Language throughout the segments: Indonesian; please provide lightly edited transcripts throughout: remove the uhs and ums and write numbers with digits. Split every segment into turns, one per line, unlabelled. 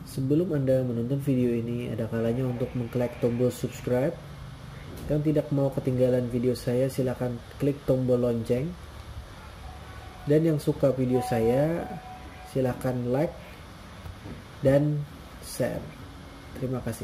Sebelum Anda menonton video ini, ada kalanya untuk mengklik tombol subscribe. Dan tidak mau ketinggalan video saya, silakan klik tombol lonceng. Dan yang suka video saya, silakan like dan share. Terima kasih.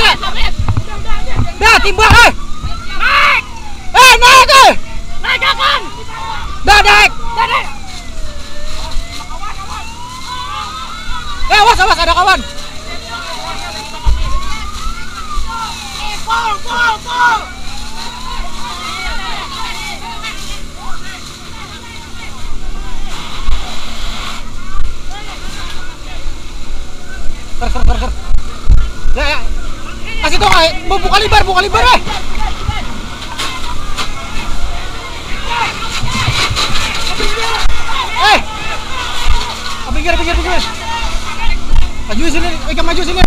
Dah timbang naik. Naik naik kan. Dah naik. Awas ada kawan. Pol. Ker. Ya. Kasih tau buka libar pinggir. Maju sini, maju sini.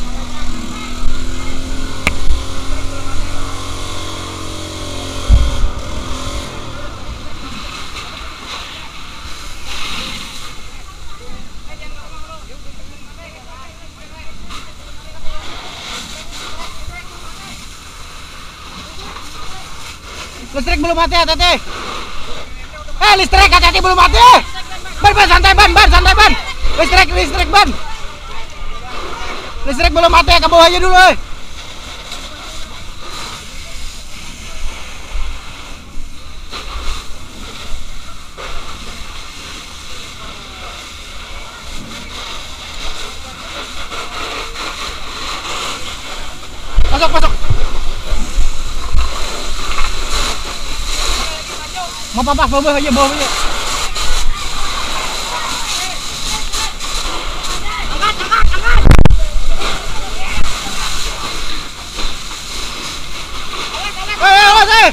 Listrik belum mati, hati-hati. Listrik hati-hati belum mati. Ban santai ban. Listrik ban. Listrik belum mati, ke bawah aja dulu. Masuk. Mau apa? Bawa aja. Angkat. Awas.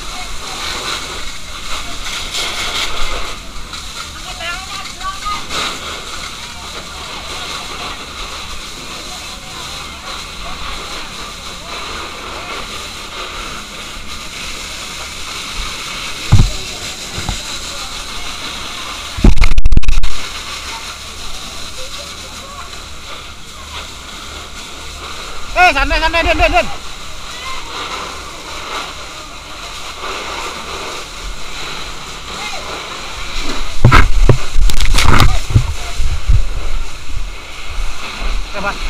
Santai, Den. Coba.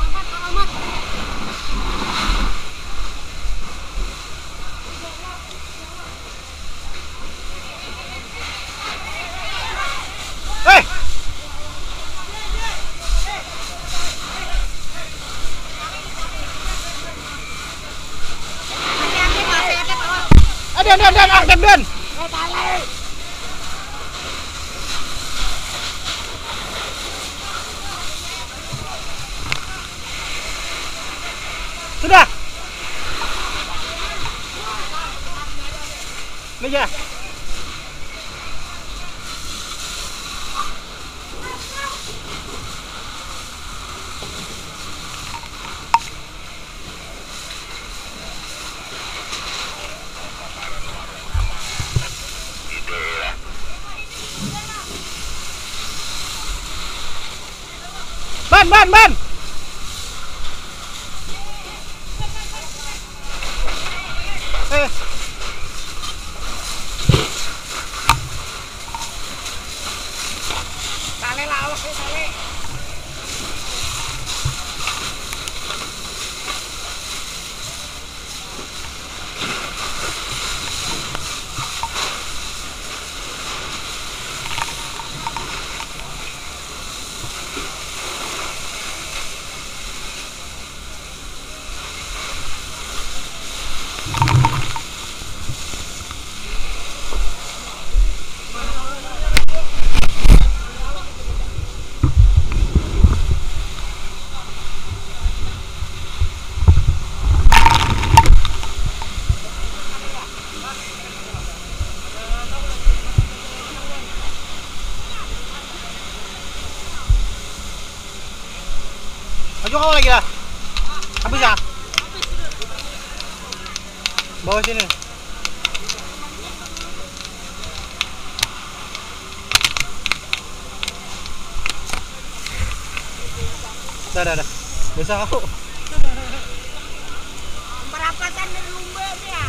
Dan aktif Den. Sudah. Meja. Ban. Tali lawak tali. Maju kau lagi lah. Habis ya? Bawa sini. Dah. Bisa kau.
Perapatan dari lumba ya.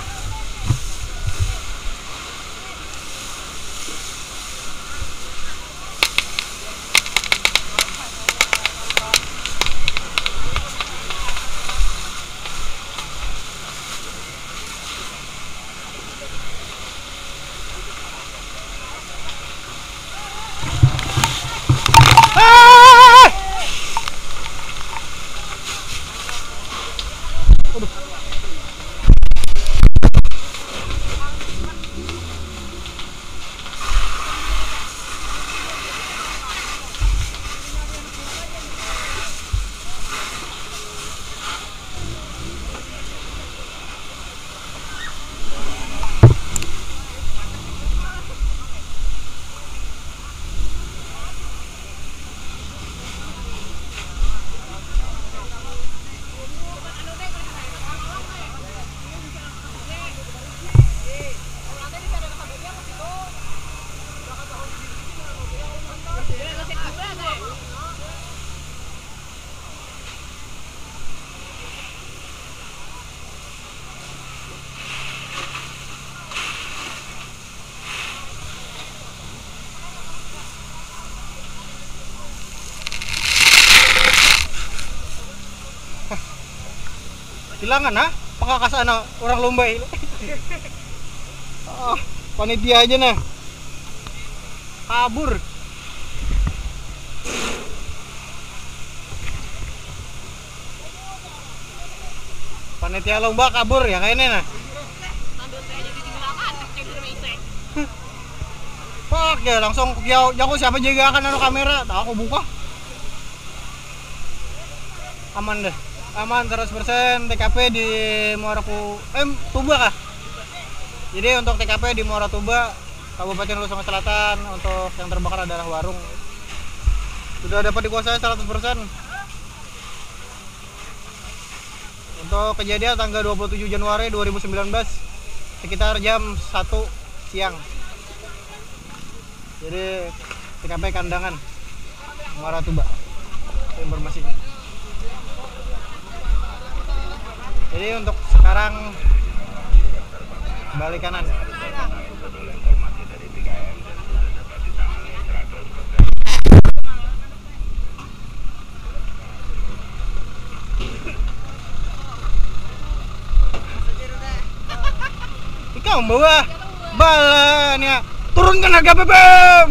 Aduh. Hilangan ha? Pangkakasaan na orang lomba ini. Panitia aja nah. Kabur. Panitia lomba kabur ya kayaknya nah. Pak ya langsung jauh siapa jaga akan kamera, tak aku buka. Aman deh. Aman 100%. TKP di Muara Tuba kah? Jadi untuk TKP di Muara Tuba, Kabupaten Hulu Sungai Selatan, untuk yang terbakar adalah warung. Sudah dapat dikuasai 100%. Untuk kejadian tanggal 27 Januari 2019 sekitar jam 1 siang. Jadi TKP Kandangan Muara Tuba. Informasinya. Jadi untuk sekarang balik kanan. Ikaw membawa balan ya. Turunkan harga BBM.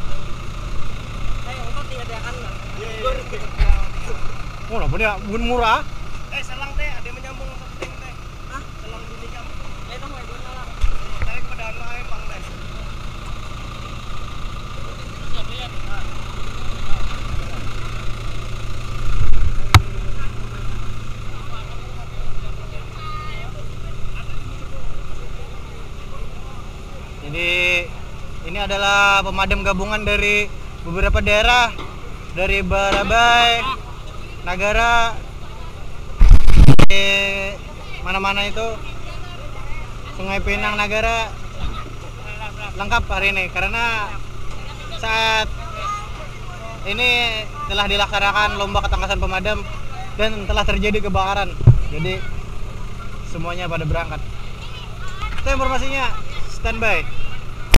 Oh, apa dia? Bun murah.
Selang teh ada menyambung teh. Hah? Selang bunyi kamu. Itu mau ibu nalar. Tarik pedang ae Bang teh.
Jadi ini adalah pemadam gabungan dari beberapa daerah, dari Barabai, Nagara, mana-mana itu, Sungai Pinang, Nagara, lengkap hari ini karena saat ini telah dilaksanakan lomba ketangkasan pemadam dan telah terjadi kebakaran. Jadi semuanya pada berangkat. Itu informasinya, standby.